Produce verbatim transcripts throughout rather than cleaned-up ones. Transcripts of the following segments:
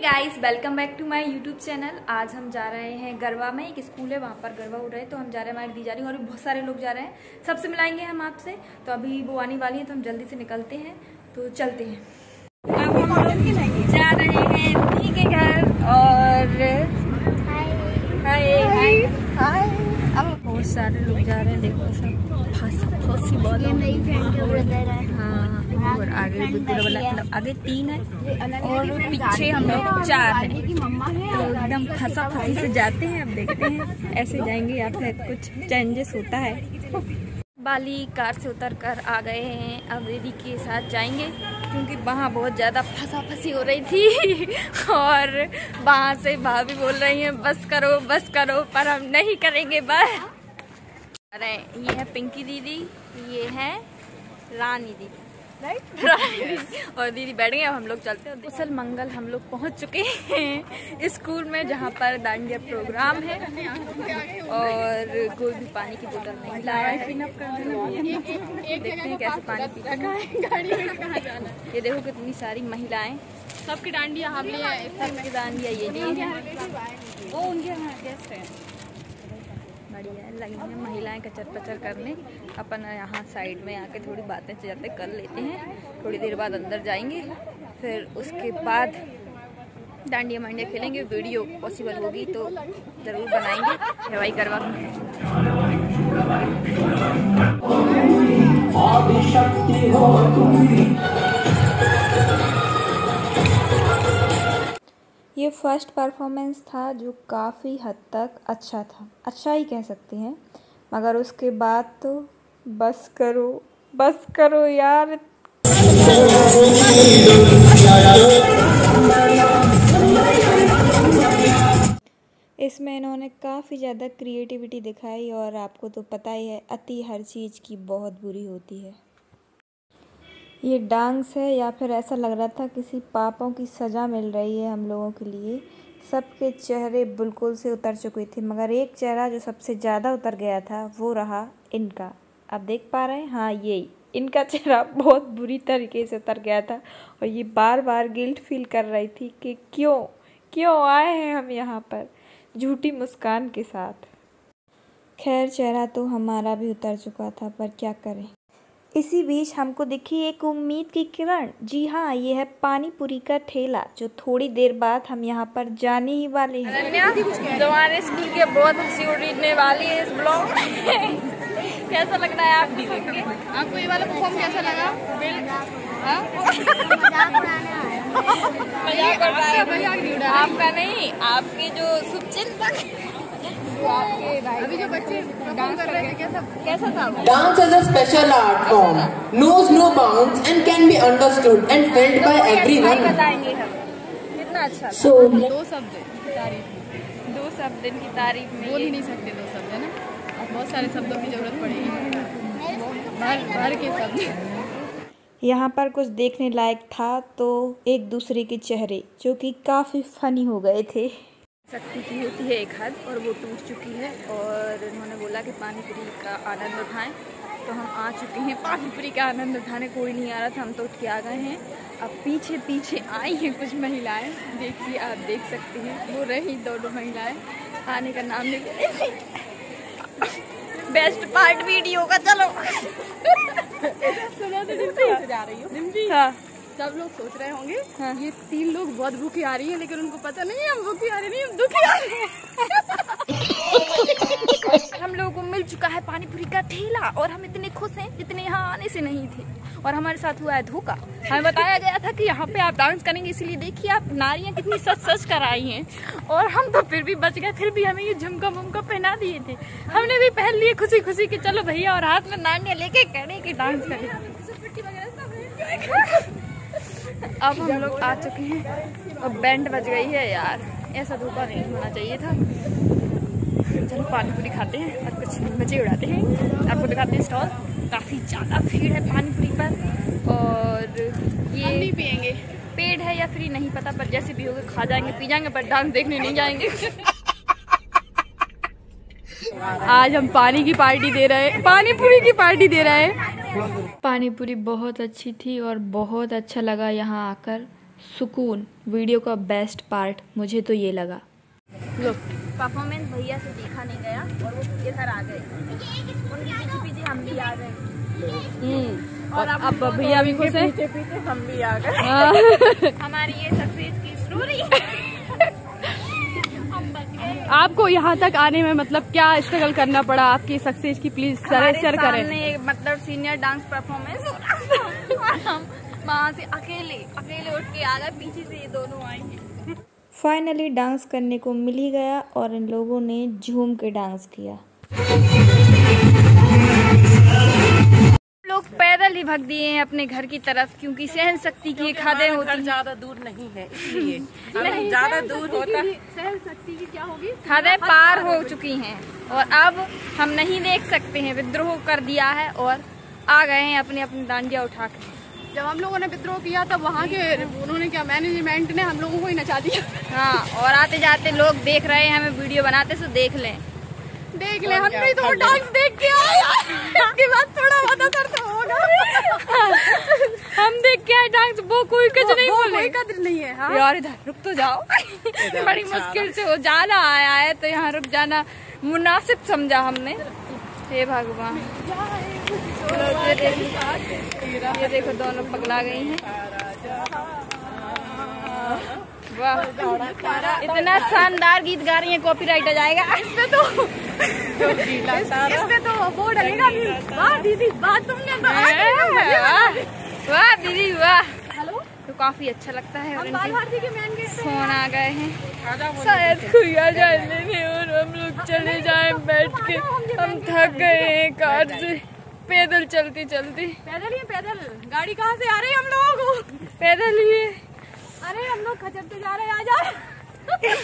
Guys, welcome back to my YouTube channel. आज हम जा रहे हैं गरबा में। एक स्कूल है, वहाँ पर गरबा हो रहा है, तो हम जा रहे हैं। हमारी दी जा रही है और भी बहुत सारे लोग जा रहे हैं। सबसे मिलाएंगे हम आपसे। तो अभी वो आने वाली है, तो हम जल्दी से निकलते हैं। तो चलते हैं। अब हम लोग जा रहे हैं दी के घर। और हाय हाय हाय। अब बहुत सारे लोग जा रहे हैं। देखो सब फांसी बहुत है। हाँ, और आगे मतलब आगे तीन है और पीछे हम लोग चार हैं। तो एकदम फंसा फंसी से जाते हैं। अब देखते हैं ऐसे जाएंगे या फिर कुछ चेंजेस होता है। बाली कार से उतर कर आ गए हैं। अब दीदी के साथ जाएंगे क्योंकि वहाँ बहुत ज़्यादा फंसा फंसी हो रही थी। और वहाँ से भाभी बोल रही हैं बस करो बस करो, पर हम नहीं करेंगे बस। अरे ये है पिंकी दीदी, ये है रानी दीदी, राइट। और दीदी बैठ गए। अब हम लोग चलते हैं। कुशल मंगल हम लोग पहुंच चुके हैं स्कूल में, जहां पर डांडिया प्रोग्राम है। और कोई भी पानी की बोतल नहीं लाया है। देखते हैं कैसे पानी पीते हैं। ये देखो कितनी सारी महिलाएं, सबकी डांडिया हम ले आए। सबकी डांडिया ये लिए वो उनके यहाँ गेस्ट है। बढ़िया लगी हैं महिलाएं कचर पचर करने। अपन यहाँ साइड में आके थोड़ी बातें जाते कर लेते हैं। थोड़ी देर बाद अंदर जाएंगे, फिर उसके बाद डांडिया मांडिया खेलेंगे। वीडियो पॉसिबल होगी तो जरूर बनाएंगे। हवाई करवा ये फर्स्ट परफॉर्मेंस था जो काफ़ी हद तक अच्छा था, अच्छा ही कह सकते हैं। मगर उसके बाद तो बस करो बस करो यार। इसमें इन्होंने काफ़ी ज़्यादा क्रिएटिविटी दिखाई और आपको तो पता ही है अति हर चीज़ की बहुत बुरी होती है। ये डांस है या फिर ऐसा लग रहा था किसी पापों की सज़ा मिल रही है हम लोगों के लिए। सबके चेहरे बिल्कुल से उतर चुके थे, मगर एक चेहरा जो सबसे ज़्यादा उतर गया था वो रहा इनका। आप देख पा रहे हैं, हाँ यही इनका चेहरा बहुत बुरी तरीके से उतर गया था। और ये बार बार गिल्ट फील कर रही थी कि क्यों क्यों आए हैं हम यहाँ पर झूठी मुस्कान के साथ। खैर चेहरा तो हमारा भी उतर चुका था, पर क्या करें। इसी बीच हमको दिखी एक उम्मीद की किरण। जी हाँ, ये है पानी पूरी का ठेला, जो थोड़ी देर बाद हम यहाँ पर जाने ही वाले हैं। हमारे स्कूल के बहुत हंसी उड़ने वाली है इस ब्लॉग में। कैसा लग रहा है आपको? आपको ये वाला परफॉर्म कैसा लगा? आपका नहीं, आपके जो शुभचिंतक आपके भाई अभी जो बच्चे डांस कर रहे थे कैसा कैसा था? Dance is a special art form, knows no bounds and can be understood and felt by everyone. बताएंगे हम कितना अच्छा। So दो शब्द की तारीफ में, दो शब्द की तारीफ में बोल ही नहीं सकते दो शब्द है ना। अब बहुत सारे शब्दों की जरूरत पड़ेगी, भर भर के शब्द। यहाँ पर कुछ देखने लायक था तो एक दूसरे के चेहरे जो कि काफ़ी फनी हो गए थे। शक्ति की होती है एक हद और वो टूट चुकी है। और उन्होंने बोला कि पानी पूरी का आनंद उठाएं, तो हम आ चुके हैं पानी पूरी का आनंद उठाने। कोई नहीं आ रहा था, हम तो उठ के आ गए हैं। अब पीछे पीछे आई हैं कुछ महिलाएं, देखिए आप देख सकते हैं। वो रही दोनों महिलाएं, आने का नाम नहीं ले रही। बेस्ट पार्ट वीडियो का, चलो सुना तो दिल्ली से जा रही हो। दिल्ली हाँ। सब लोग सोच रहे होंगे हाँ। ये तीन लोग बहुत भूखी आ रही है, लेकिन उनको पता नहीं हम भूखी आ रही नहीं, हम दुखी आ रहे हैं। हम लोगों को मिल चुका है पानी पूरी का ठेला और हम इतने खुश हैं जितने यहाँ आने से नहीं थे। और हमारे साथ हुआ है धोखा। हमें बताया गया था कि यहाँ पे आप डांस करेंगे, इसीलिए देखिए आप नारियाँ कितनी सच सच कर आई हैं। और हम तो फिर भी बच गए, फिर भी हमें ये झुमका वुमका पहना दिए थे। हमने भी पहन लिए खुशी खुशी कि चलो भैया, और हाथ में नारियाँ लेके करें कि डांस करें। अब हम लोग आ चुके हैं और बैंड बज गई है यार। ऐसा धोखा नहीं होना चाहिए था। चलो पानी पूरी खाते हैं और कुछ मजे उड़ाते हैं। आपको दिखाते हैं स्टॉल। काफ़ी ज़्यादा भीड़ है पानी पूरी पर। और ये हम नहीं पियेंगे, पेड है या फ्री नहीं पता, पर जैसे भी होगा खा जाएंगे पी जाएंगे, पर डांस देखने नहीं जाएंगे। आज हम पानी की पार्टी दे रहे हैं, पानी पूरी की पार्टी दे रहे हैं। पानी पूरी बहुत अच्छी थी और बहुत अच्छा लगा यहाँ आकर। सुकून। वीडियो का बेस्ट पार्ट मुझे तो ये लगा। परफॉर्मेंस भैया से देखा नहीं गया और वो इधर आ गए, उनके पीछे पीछे हम भी आ गए। और अब, अब भैया भी खुश है, पीछे पीछे हम भी आ गए। हमारी ये सक्सेस की स्टोरी। आपको यहाँ तक आने में मतलब क्या स्ट्रगल करना पड़ा आपकी सक्सेस की, प्लीज सर शेयर करें। मतलब सीनियर डांस परफॉर्मेंस और हम वहाँ से अकेले अकेले उठ के आ गए, पीछे से ये दोनों आएंगे। फाइनली डांस करने को मिल ही गया और इन लोगों ने झूम के डांस किया। लोग पैदल ही भाग दिए हैं अपने घर की तरफ, क्योंकि सहन शक्ति की खादे होती ज्यादा दूर नहीं है, इसलिए नहीं ज्यादा दूर होता। सहन शक्ति की क्या होगी, खादे पार हो चुकी हैं और अब हम नहीं देख सकते हैं। विद्रोह कर दिया है और आ गए हैं अपनी अपनी डांडिया उठा के। जब हम लोगों ने विद्रोह किया तब वहाँ के उन्होंने क्या मैनेजमेंट ने हम लोगों को ही नचा दिया। हाँ, और आते जाते लोग देख रहे हैं हमें वीडियो बनाते, सो देख लें देख ले। हमने तो वो डांस देख के आया, इसके बाद थोड़ा बहुत असर तो होगा। हम देख के आए डांस, वो कोई कुछ नहीं बोले, कोई कदर नहीं है। हाँ? यार इधर रुक तो जाओ। बड़ी मुश्किल से वो जाना आया है तो यहाँ रुक जाना मुनासिब समझा हमने। हे भगवान, ये देखो, ये देखो दोनों पगला गई हैं। वाह, इतना शानदार गीत गा रही है, कॉपीराइट आ जाएगा इसमें तो। इसमें तो वो डलेगा। वाह दीदी, बात तुमने वाह दीदी वाह। हेलो, तो काफी अच्छा लगता है। और बाल भारती के मेन गेट पे फोन आ गए हैं, शायद कोई आ जाए लेने और हम लोग चले जाएं बैठ के। हम थक गए हैं कार से, पैदल चलती चलती। पैदल ही पैदल, गाड़ी कहाँ से आ रही है हम लोगों को? पैदल ही है। अरे हम लोग खचरते जा रहे हैं, आ जाओ।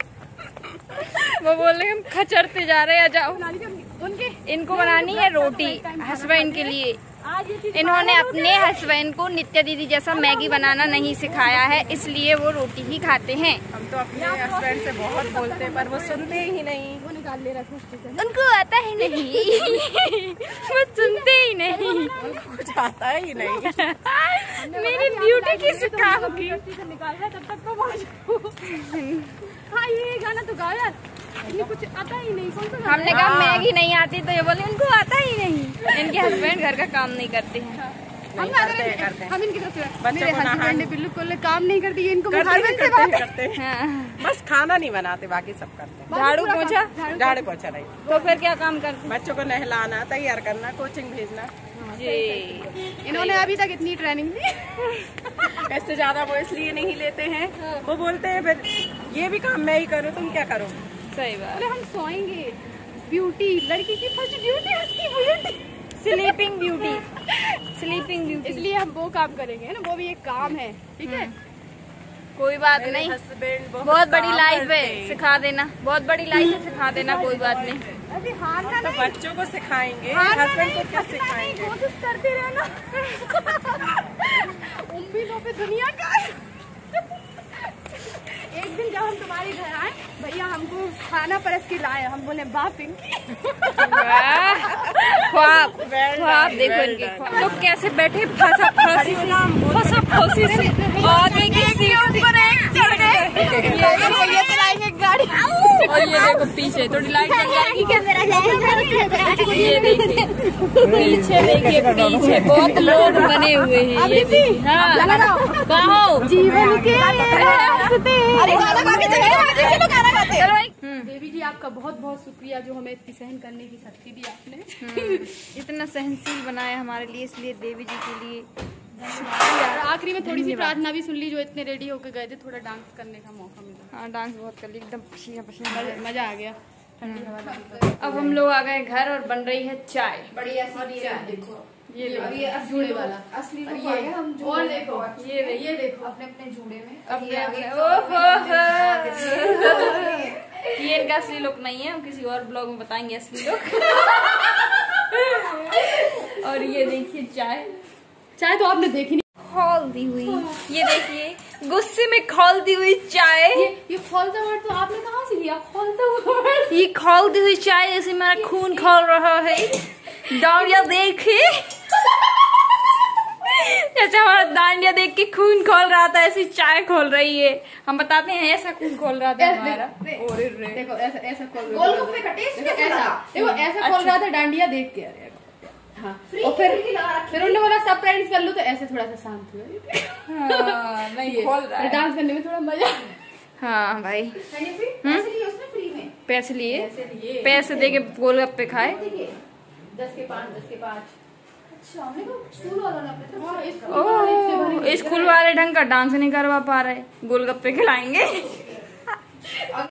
वो बोल रहे हम खचरते जा रहे हैं, आ जाओ। उनके इनको बनानी है रोटी हस्बैंड के लिए। इन्होंने अपने हस्बैंड को नित्या दीदी जैसा मैगी बनाना नहीं सिखाया है, इसलिए वो रोटी ही खाते हैं। हम तो अपने हस्बैंड से बहुत बोलते हैं पर वो सुनते ही नहीं। वो निकाल ले रहा, उनको आता ही नहीं। वो सुनते ही नहीं, उनको कुछ आता ही नहीं। मेरी ब्यूटी की सिखाऊंगी। निकाल रहा तब तक तो। हाँ, ये गाना तो गाओ यार, इन्हें कुछ आता ही नहीं। कौन सा? हमने कहा मैगी नहीं आती तो ये बोले उनको आता ही नहीं। इनके हस्बैंड घर का काम नहीं करते हैं। हम करते हैं, करते हैं। हम इनकी तरफ से बच्चों मेरे को हस्बैंड नहाने- ने बिल्कुल काम नहीं करती, इनको करते हस्बैंड हैं, से करते हैं, बात- करते हैं। हाँ। बस खाना नहीं बनाते, बाकी सब करते हैं। झाड़ू पोछा, झाड़ू पोछा नहीं, तो फिर क्या काम करते बच्चों को नहलाना, तैयार करना, कोचिंग भेजना। जी। इन्होंने अभी तक इतनी ट्रेनिंग दी। इससे ज्यादा वो इसलिए नहीं लेते हैं, वो बोलते हैं फिर ये भी काम मैं ही करूँ, तुम क्या करो। सही बात। अरे हम सोएंगे। ब्यूटी, लड़की की फर्स्ट ड्यूटी उसकी beauty, sleeping beauty, sleeping beauty. इसलिए हम वो काम करेंगे ना, वो भी एक काम है, ठीक है। कोई बात नहीं, हस्बैंड बहुत बड़ी लाइफ है, सिखा देना। बहुत बड़ी लाइफ है, सिखा देना, कोई बात नहीं। अभी हारना तो नहीं, बच्चों को सिखाएंगे, हारना हस्बैंड नहीं, को क्या थकना नहीं, सिखाएंगे। कोशिश करते रहना। उम्मीदों पे दुनिया का। एक दिन जब हम तुम्हारे घर आए, भैया हमको खाना परस के लाए, हम बोले वाह पिंकी। ख्वाब ख्वाब देखो इनके ख्वाब। लोग कैसे बैठे फंसा फांसी से, फंसा फांसी से आगे की सीट पर एक चढ़ गए। ये चलाएंगे गाड़ी और ये देखो पीछे थोड़ी लाइट जल जाएगी। ये देखिए पीछे, देखिए पीछे बहुत लोग बने हुए हैं। ये देखिए, हाँ कहो जीवन के रास्ते। देवी जी आपका बहुत बहुत शुक्रिया जो हमें इतनी सहन करने की शक्ति दी आपने। इतना सहनशील बनाया हमारे लिए, इसलिए देवी जी के लिए और आखिरी में थोड़ी सी प्रार्थना भी सुन ली, जो इतने रेडी होकर गए थे, थोड़ा डांस करने का मौका मिला। हाँ, डांस बहुत कर ली, एकदम पसीना पसीना। मजा आ गया। अब हम लोग आ गए घर और बन रही है चाय। बढ़िया चाय देखो, ये ये असली वाला असली लोग आ गए हम। और देखो ये ये देखो अपने अपने जूड़े में अपने अपने ओहो ये इनका असली लुक नहीं है, हम किसी और ब्लॉग में बताएंगे असली लुक। और ये देखिए चाय, चाय तो आपने देखी नहीं, खौलती हुई। ये देखिए गुस्से में खौलती हुई चाय। ये ये खौलता वर्ड तो आपने कहाँ से लिया? खौलता वर्ड, ये खौलती हुई चाय जैसे मेरा खून खौल रहा है। दौड़िया देखिए जैसे हमारा डांडिया देख के खून खोल रहा था, ऐसी चाय खोल रही है। हम बताते हैं ऐसा खून खोल रहा था हमारा। देखो ऐसा ऐसा खोल गोलगप्पे का टेस्ट ऐसा देखो ऐसा खोल रहा था डांडिया देख के। अरे हाँ, और फिर फिर उन्होंने बोला सरप्राइज कर लो, तो ऐसे थोड़ा सा शांत हुआ। नहीं खोल रहा है। डांस करने में थोड़ा मजा। हाँ भाई फ्री में पैसे लिए, पैसे दे के गोलगप्पे खाए। दस के पाँच दस के पाँच अच्छा, हमने कहा स्कूल वालों ने अपने तरफ से ओह, स्कूल वाले ढंग का डांस नहीं करवा पा रहे, गोलगप्पे खिलाएंगे।